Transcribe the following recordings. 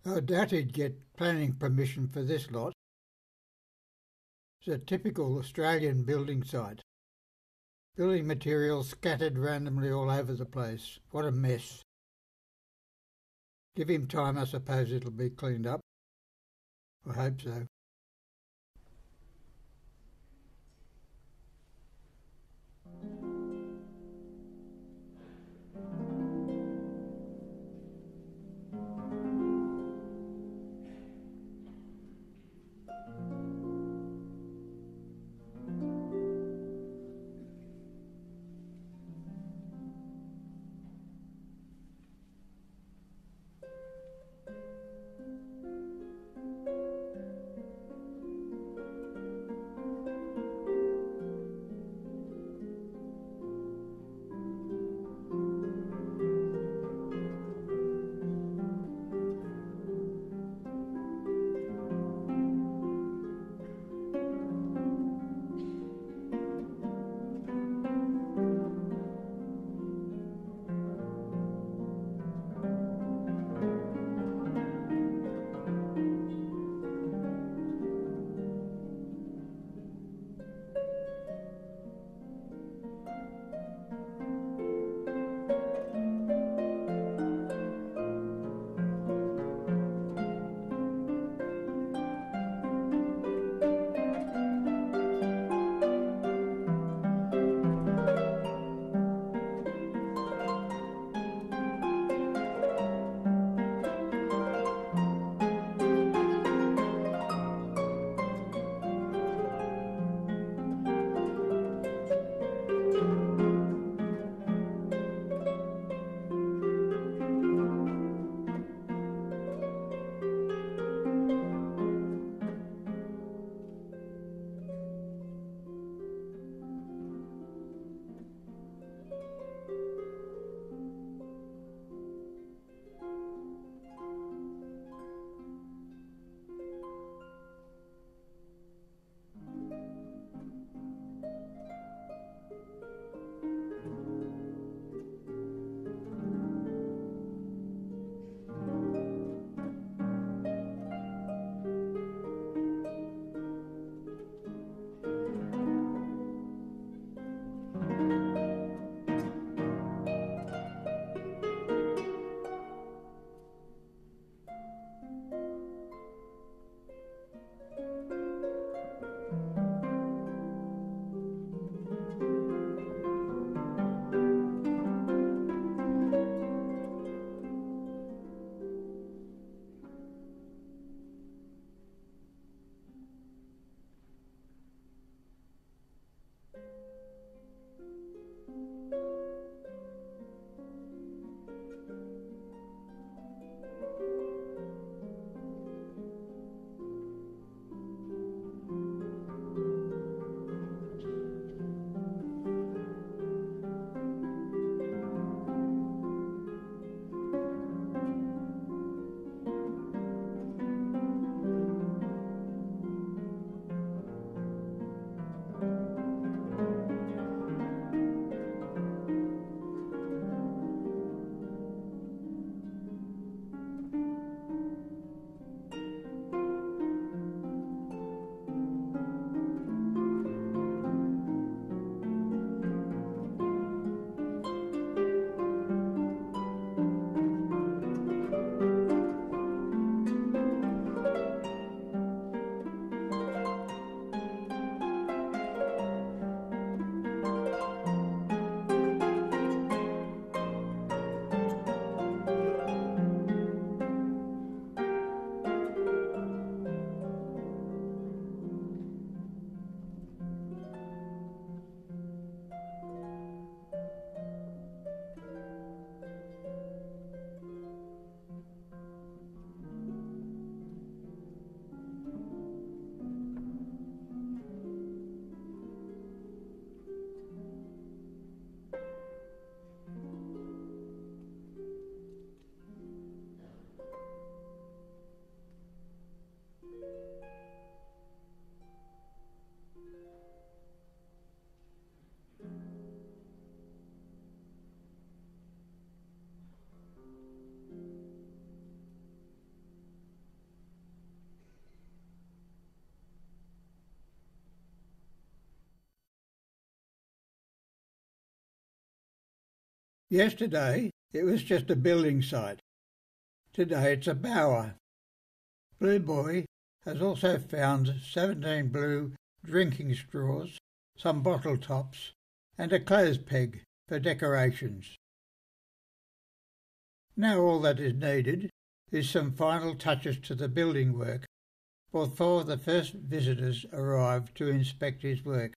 I doubt he'd get planning permission for this lot. It's a typical Australian building site. Building materials scattered randomly all over the place. What a mess. Give him time, I suppose it'll be cleaned up. I hope so. Yesterday it was just a building site. Today it's a bower. Blue Boy has also found 17 blue drinking straws, some bottle tops and a clothes peg for decorations. Now all that is needed is some final touches to the building work before the first visitors arrive to inspect his work.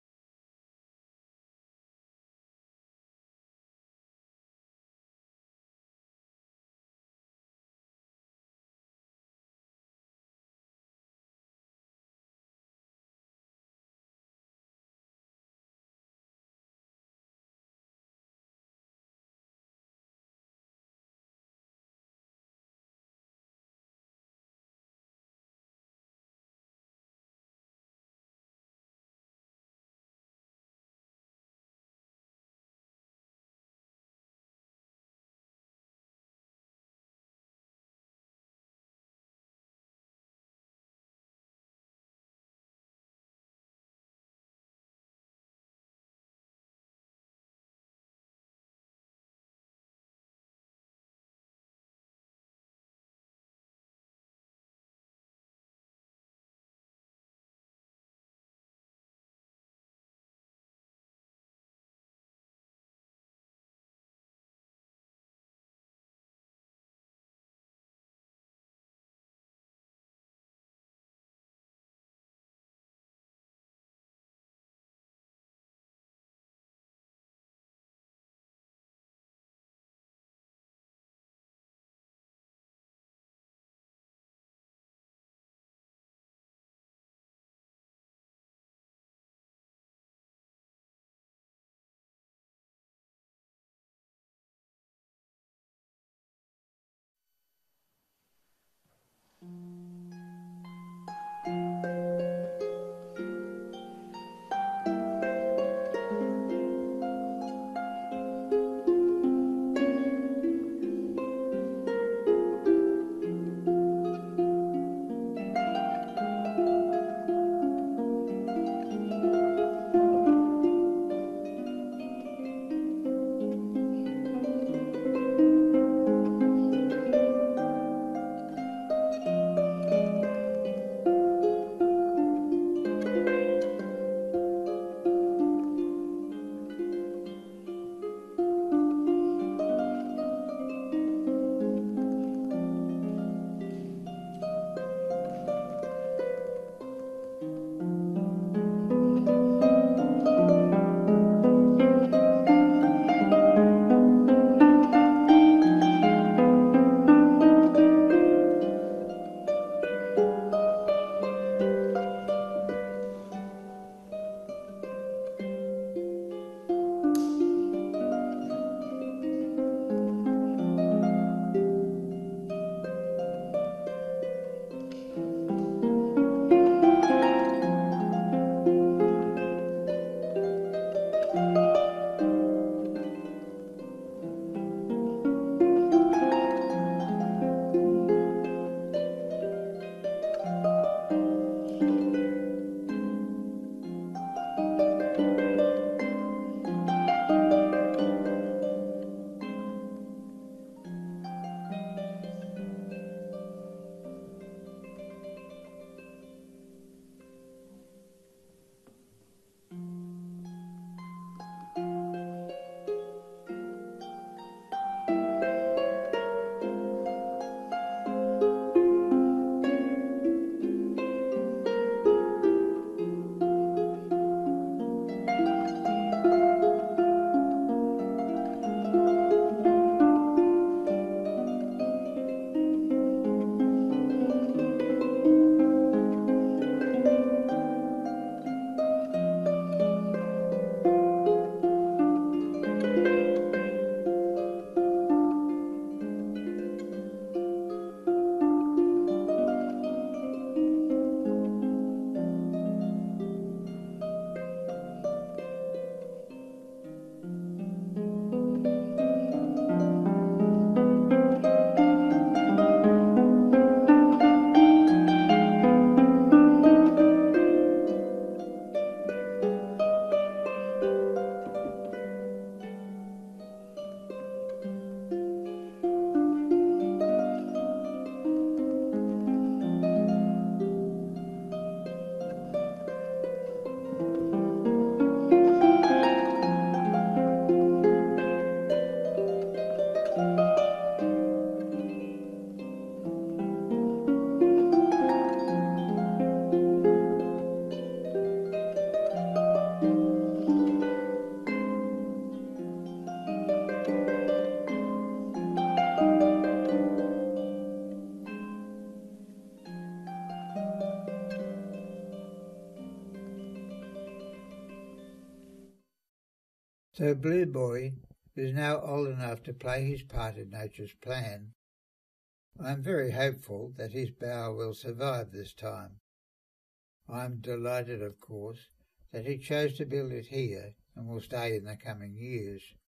So Blue Boy is now old enough to play his part in nature's plan. I am very hopeful that his bower will survive this time. I am delighted, of course, that he chose to build it here and will stay in the coming years.